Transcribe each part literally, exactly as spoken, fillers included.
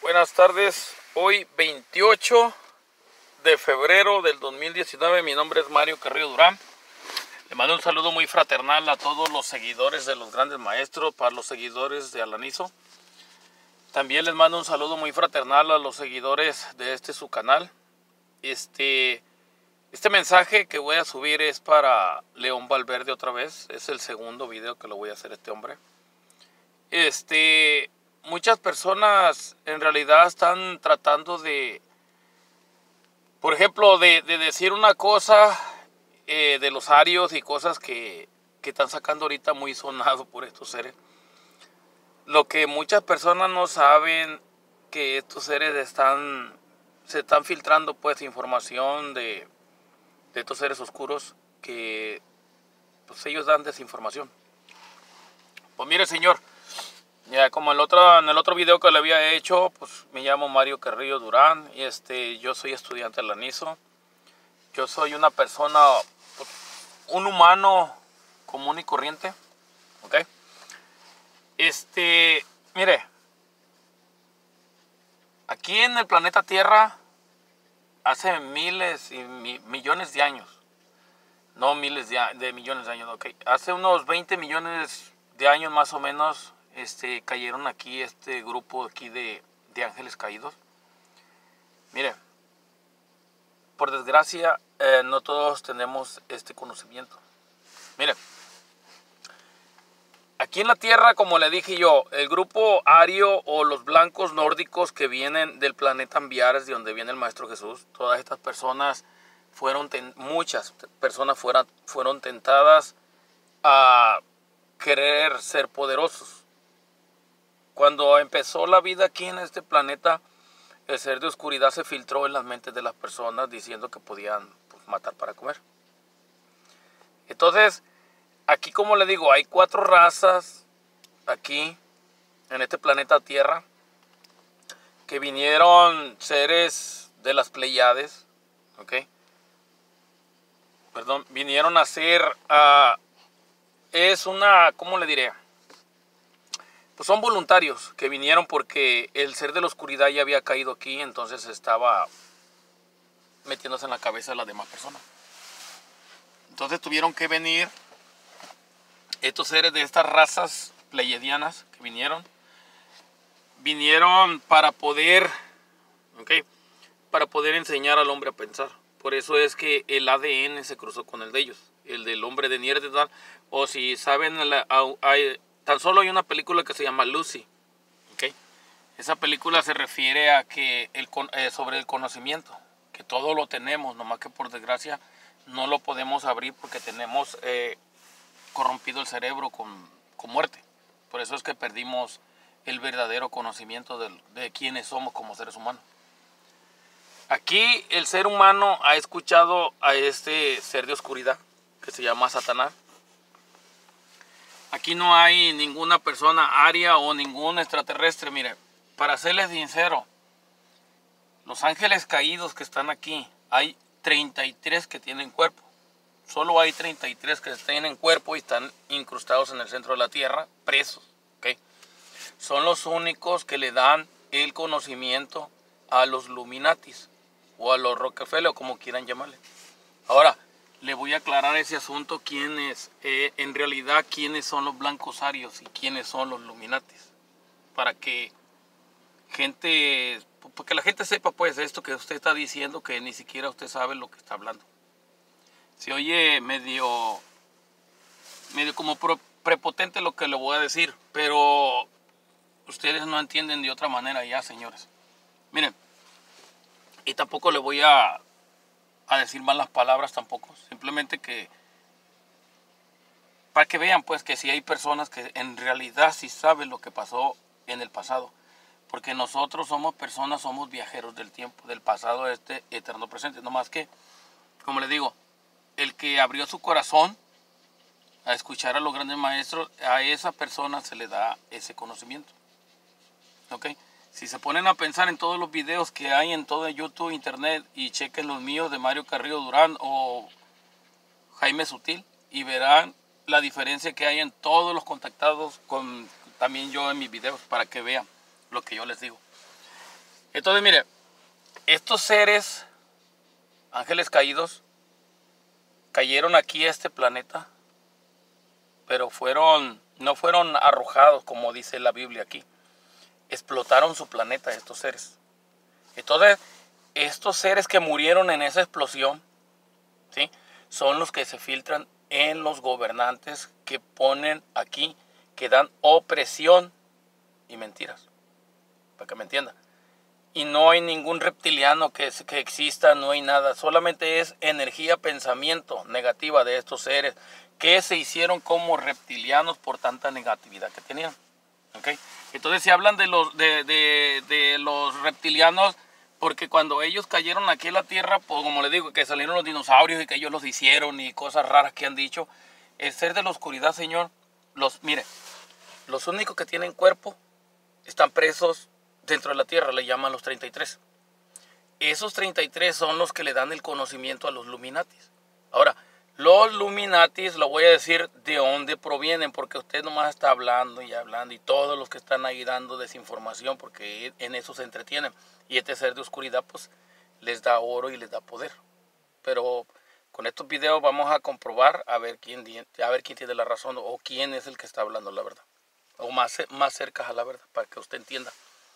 Buenas tardes, hoy veintiocho de febrero del dos mil diecinueve, mi nombre es Mario Carrillo Durán. Le mando un saludo muy fraternal a todos los seguidores de los grandes maestros, para los seguidores de Alanizo. También les mando un saludo muy fraternal a los seguidores de este su canal. Este, este mensaje que voy a subir es para León Valverde otra vez, es el segundo video que lo voy a hacer este hombre. Este... Muchas personas en realidad están tratando de, por ejemplo, de, de decir una cosa eh, de los arios y cosas que, que están sacando ahorita muy sonado por estos seres. Lo que muchas personas no saben, que estos seres están, se están filtrando pues información de, de estos seres oscuros que pues ellos dan desinformación. Pues mire, señor. Ya, como el otro, en el otro video que le había hecho, pues me llamo Mario Carrillo Durán y este, yo soy estudiante de Alanizo. Yo soy una persona, pues, un humano común y corriente, ¿ok? Este, mire, aquí en el planeta Tierra, hace miles y mi, millones de años, no miles de, de millones de años, ¿ok? Hace unos veinte millones de años más o menos, Este, cayeron aquí este grupo aquí de, de ángeles caídos. Mire, por desgracia eh, no todos tenemos este conocimiento. Mire, aquí en la tierra, como le dije yo, el grupo ario o los blancos nórdicos que vienen del planeta Ambiares, de donde viene el Maestro Jesús, todas estas personas fueron, muchas personas fueron, fueron tentadas a querer ser poderosos. Cuando empezó la vida aquí en este planeta, el ser de oscuridad se filtró en las mentes de las personas diciendo que podían pues, matar para comer. Entonces, aquí como le digo, hay cuatro razas aquí en este planeta Tierra que vinieron seres de las Pleiades, ¿ok? Perdón, vinieron a ser, uh, es una, ¿cómo le diré? Pues son voluntarios que vinieron porque el ser de la oscuridad ya había caído aquí, entonces estaba metiéndose en la cabeza de las demás personas. Entonces tuvieron que venir estos seres de estas razas pleiadianas que vinieron. Vinieron para poder, ¿okay? Para poder enseñar al hombre a pensar. Por eso es que el A D N se cruzó con el de ellos, el del hombre de Neandertal. O si saben, hay... Tan solo hay una película que se llama Lucy, ¿okay? Esa película se refiere a que el, eh, sobre el conocimiento, que todo lo tenemos, nomás que por desgracia no lo podemos abrir porque tenemos eh, corrompido el cerebro con, con muerte. Por eso es que perdimos el verdadero conocimiento de, de quiénes somos como seres humanos. Aquí el ser humano ha escuchado a este ser de oscuridad que se llama Satanás. Aquí no hay ninguna persona aria o ningún extraterrestre. Mire, para serles sincero, los ángeles caídos que están aquí, hay treinta y tres que tienen cuerpo. Solo hay treinta y tres que tienen cuerpo y están incrustados en el centro de la tierra, presos. ¿Okay? Son los únicos que le dan el conocimiento a los Illuminatis o a los Rockefeller, o como quieran llamarle. Ahora, le voy a aclarar ese asunto, quiénes, eh, en realidad, quiénes son los blancos arios y quiénes son los Illuminatis. Para que gente, porque la gente sepa pues esto que usted está diciendo, que ni siquiera usted sabe lo que está hablando. Se oye medio, medio como prepotente lo que le voy a decir, pero ustedes no entienden de otra manera ya, señores. Miren, y tampoco le voy a... a decir malas palabras tampoco, simplemente que para que vean pues que si hay personas que en realidad sí saben lo que pasó en el pasado, porque nosotros somos personas, somos viajeros del tiempo, del pasado a este eterno presente, no más que, como les digo, el que abrió su corazón a escuchar a los grandes maestros, a esa persona se le da ese conocimiento, ¿ok? Si se ponen a pensar en todos los videos que hay en todo YouTube, internet, y chequen los míos de Mario Carrillo Durán o Jaime Sutil, y verán la diferencia que hay en todos los contactados con también yo en mis videos, para que vean lo que yo les digo. Entonces, mire, estos seres, ángeles caídos, cayeron aquí a este planeta, pero fueron, no fueron arrojados como dice la Biblia aquí. Explotaron su planeta estos seres. Entonces, estos seres que murieron en esa explosión, ¿sí?, son los que se filtran en los gobernantes que ponen aquí, que dan opresión y mentiras, para que me entiendan. Y no hay ningún reptiliano que, que exista, no hay nada. Solamente es energía, pensamiento negativa de estos seres que se hicieron como reptilianos por tanta negatividad que tenían. ¿Okay? Entonces se hablan de los, de, de, de los reptilianos porque cuando ellos cayeron aquí en la Tierra, pues como les digo, que salieron los dinosaurios y que ellos los hicieron y cosas raras que han dicho. El ser de la oscuridad, Señor, los, mire, los únicos que tienen cuerpo están presos dentro de la Tierra, le llaman los treinta y tres. Esos treinta y tres son los que le dan el conocimiento a los Illuminatis. Ahora, los Illuminatis, lo voy a decir de dónde provienen, porque usted nomás está hablando y hablando, y todos los que están ahí dando desinformación, porque en eso se entretienen. Y este ser de oscuridad, pues, les da oro y les da poder. Pero con estos videos vamos a comprobar a ver quién, a ver quién tiene la razón o quién es el que está hablando la verdad. O más, más cerca a la verdad, para que usted entienda.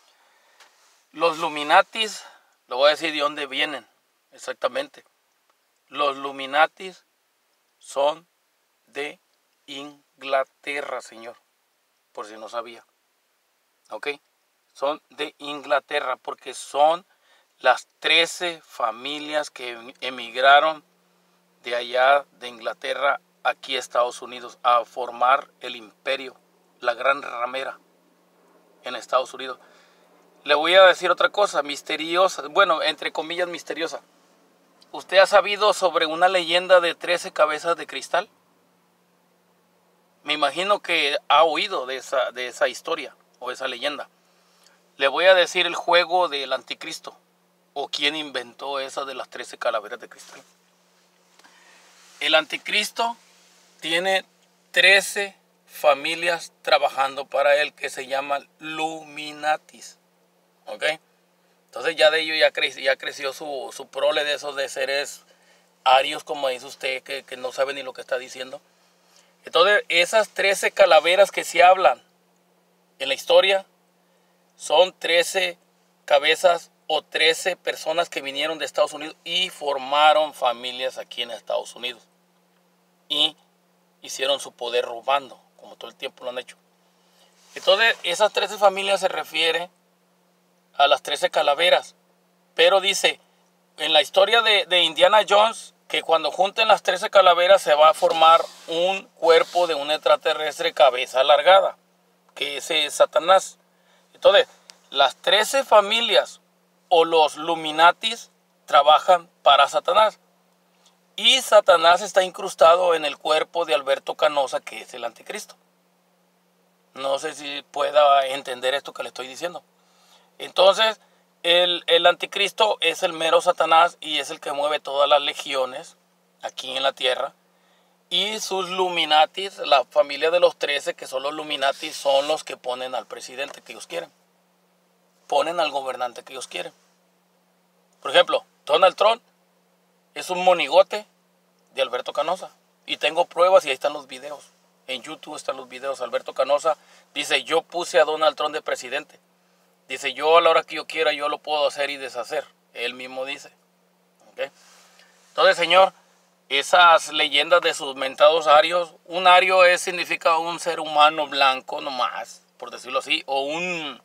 Los Illuminatis, lo voy a decir de dónde vienen, exactamente. Los Illuminatis son de Inglaterra, señor, por si no sabía. ¿Ok? Son de Inglaterra porque son las trece familias que emigraron de allá de Inglaterra aquí a Estados Unidos a formar el imperio, la gran ramera en Estados Unidos. Le voy a decir otra cosa, misteriosa, bueno, entre comillas misteriosa. ¿Usted ha sabido sobre una leyenda de trece cabezas de cristal? Me imagino que ha oído de esa, de esa historia o esa leyenda. Le voy a decir el juego del anticristo o quién inventó esa de las trece calaveras de cristal. El anticristo tiene trece familias trabajando para él que se llaman Illuminatis. ¿Ok? Entonces ya de ello ya, cre ya creció su, su prole de esos de seres arios, como dice usted, que, que no sabe ni lo que está diciendo. Entonces esas trece calaveras que se hablan en la historia son trece cabezas o trece personas que vinieron de Estados Unidos y formaron familias aquí en Estados Unidos. Y hicieron su poder robando, como todo el tiempo lo han hecho. Entonces esas trece familias se refieren a las trece calaveras, pero dice en la historia de, de Indiana Jones que cuando junten las trece calaveras se va a formar un cuerpo de un extraterrestre cabeza alargada, que ese es Satanás. Entonces las trece familias o los Illuminatis trabajan para Satanás y Satanás está incrustado en el cuerpo de Alberto Canosa, que es el anticristo. No sé si pueda entender esto que le estoy diciendo. Entonces, el, el anticristo es el mero Satanás y es el que mueve todas las legiones aquí en la tierra. Y sus Illuminatis, la familia de los trece, que son los Illuminatis, son los que ponen al presidente que ellos quieren. Ponen al gobernante que ellos quieren. Por ejemplo, Donald Trump es un monigote de Alberto Canosa. Y tengo pruebas y ahí están los videos. En YouTube están los videos. Alberto Canosa dice, yo puse a Donald Trump de presidente. Dice, yo a la hora que yo quiera, yo lo puedo hacer y deshacer. Él mismo dice. ¿Okay? Entonces, señor, esas leyendas de sus mentados arios, un ario es, significa un ser humano blanco nomás, por decirlo así, o un,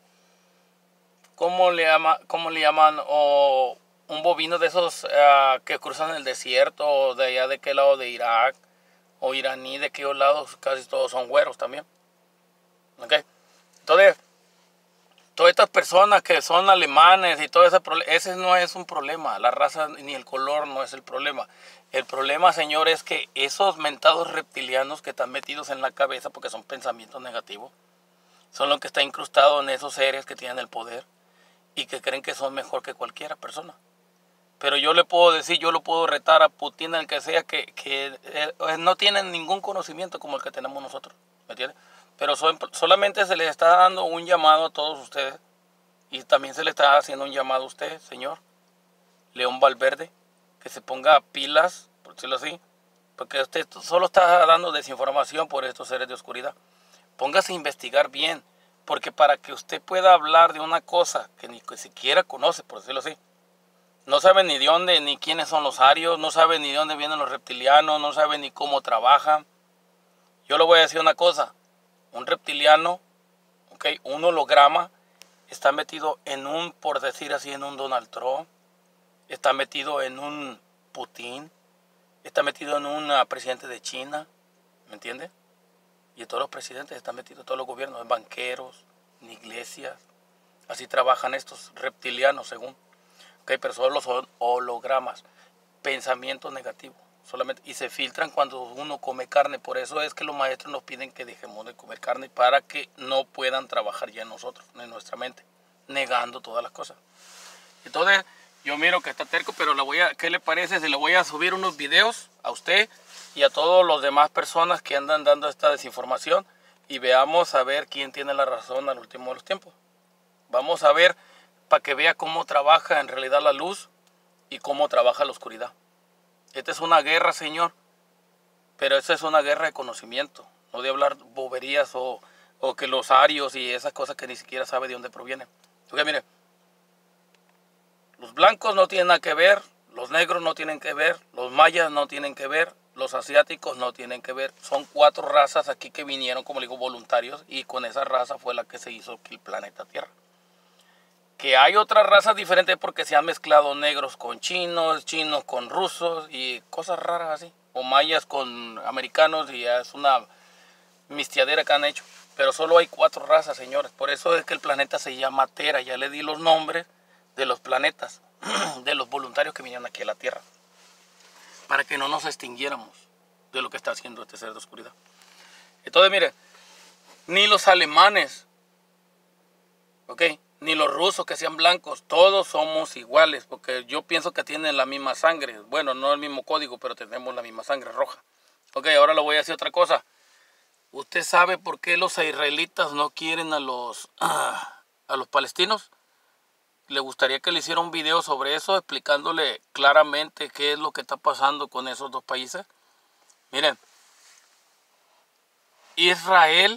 ¿cómo le, llama, cómo le llaman? O un bovino de esos uh, que cruzan el desierto, o de allá de qué lado de Irak, o iraní, de qué lados, casi todos son güeros también. ¿Okay? Entonces, todas estas personas que son alemanes y todo ese problema, ese no es un problema. La raza ni el color no es el problema. El problema, señor, es que esos mentados reptilianos que están metidos en la cabeza porque son pensamientos negativos, son los que están incrustados en esos seres que tienen el poder y que creen que son mejor que cualquier persona. Pero yo le puedo decir, yo lo puedo retar a Putin, el que sea, que, que eh, no tienen ningún conocimiento como el que tenemos nosotros. ¿Me entiendes? Pero son, solamente se les está dando un llamado a todos ustedes Y también se le está haciendo un llamado a usted, señor León Valverde, que se ponga pilas, por decirlo así, porque usted solo está dando desinformación por estos seres de oscuridad. Póngase a investigar bien, porque para que usted pueda hablar de una cosa que ni siquiera conoce, por decirlo así, no sabe ni de dónde, ni quiénes son los arios, no sabe ni de dónde vienen los reptilianos, no sabe ni cómo trabajan. Yo le voy a decir una cosa, un reptiliano, okay, un holograma, está metido en un, por decir así, en un Donald Trump, está metido en un Putin, está metido en un uh, presidente de China, ¿me entiende? Y todos los presidentes están metidos, todos los gobiernos, en banqueros, en iglesias, así trabajan estos reptilianos según. Okay, pero solo son hologramas, pensamientos negativos, solamente, y se filtran cuando uno come carne. Por eso es que los maestros nos piden que dejemos de comer carne, para que no puedan trabajar ya en nosotros, en nuestra mente, negando todas las cosas. Entonces, yo miro que está terco, pero le voy a, ¿qué le parece si le voy a subir unos videos a usted y a todas las demás personas que andan dando esta desinformación, y veamos a ver quién tiene la razón al último de los tiempos? Vamos a ver, para que vea cómo trabaja en realidad la luz y cómo trabaja la oscuridad. Esta es una guerra, señor, pero esta es una guerra de conocimiento, no de hablar boberías o, o que los arios y esas cosas que ni siquiera sabe de dónde provienen. Ok, mire, los blancos no tienen nada que ver, los negros no tienen que ver, los mayas no tienen que ver, los asiáticos no tienen que ver. Son cuatro razas aquí que vinieron, como le digo, voluntarios, y con esa raza fue la que se hizo aquí el planeta Tierra. Que hay otras razas diferentes porque se han mezclado negros con chinos, chinos con rusos y cosas raras así. O mayas con americanos, y ya es una mistiadera que han hecho. Pero solo hay cuatro razas, señores. Por eso es que el planeta se llama Tera. Ya le di los nombres de los planetas, de los voluntarios que vinieron aquí a la Tierra, para que no nos extinguiéramos de lo que está haciendo este ser de oscuridad. Entonces, mire, ni los alemanes, ¿ok?, ni los rusos que sean blancos, todos somos iguales, porque yo pienso que tienen la misma sangre. Bueno, no el mismo código, pero tenemos la misma sangre roja. Ok, ahora le voy a decir otra cosa. ¿Usted sabe por qué los israelitas no quieren a los, a los palestinos? Le gustaría que le hiciera un video sobre eso, explicándole claramente qué es lo que está pasando con esos dos países. Miren, Israel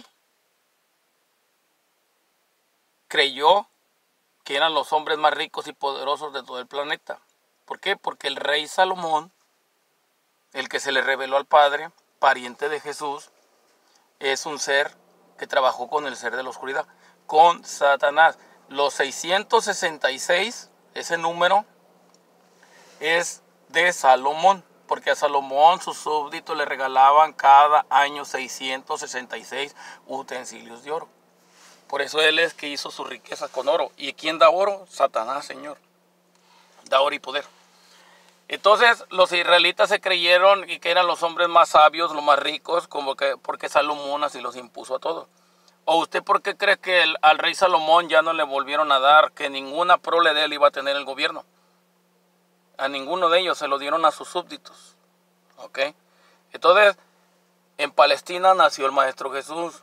creyó que eran los hombres más ricos y poderosos de todo el planeta. ¿Por qué? Porque el rey Salomón, el que se le reveló al Padre, pariente de Jesús, es un ser que trabajó con el ser de la oscuridad, con Satanás. Los seiscientos sesenta y seis, ese número, es de Salomón, porque a Salomón sus súbditos le regalaban cada año seiscientos sesenta y seis utensilios de oro. Por eso él es que hizo sus riquezas con oro. ¿Y quién da oro? Satanás, señor. Da oro y poder. Entonces los israelitas se creyeron y que eran los hombres más sabios, los más ricos, como que porque Salomón así los impuso a todos. ¿O usted por qué cree que el, al rey Salomón ya no le volvieron a dar, que ninguna prole de él iba a tener el gobierno? A ninguno de ellos, se lo dieron a sus súbditos. ¿Ok? Entonces, en Palestina nació el Maestro Jesús.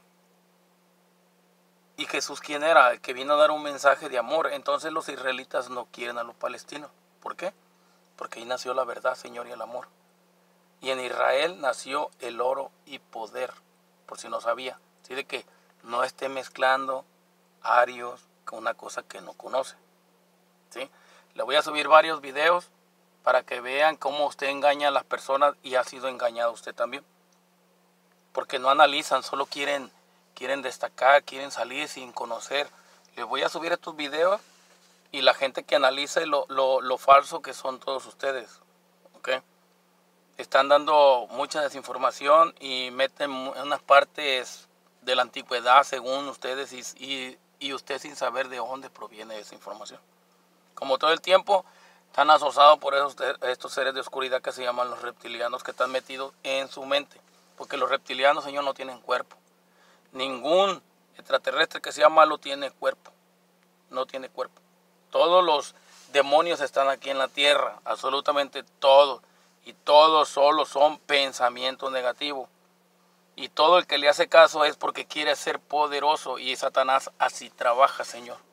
¿Y Jesús quién era? El que vino a dar un mensaje de amor. Entonces los israelitas no quieren a los palestinos. ¿Por qué? Porque ahí nació la verdad, Señor, y el amor. Y en Israel nació el oro y poder, por si no sabía. Así de que no esté mezclando arios con una cosa que no conoce. ¿Sí? Le voy a subir varios videos para que vean cómo usted engaña a las personas y ha sido engañado usted también. Porque no analizan, solo quieren... quieren destacar, quieren salir sin conocer. Les voy a subir estos videos y la gente que analice lo, lo, lo falso que son todos ustedes. ¿Okay? Están dando mucha desinformación y meten unas partes de la antigüedad según ustedes y, y, y usted sin saber de dónde proviene esa información. Como todo el tiempo están asociados por esos, estos seres de oscuridad que se llaman los reptilianos, que están metidos en su mente. Porque los reptilianos, señor, no tienen cuerpo. Ningún extraterrestre que sea malo tiene cuerpo. No tiene cuerpo. Todos los demonios están aquí en la tierra. Absolutamente todos. Y todos solo son pensamientos negativos. Y todo el que le hace caso es porque quiere ser poderoso. Y Satanás así trabaja, Señor.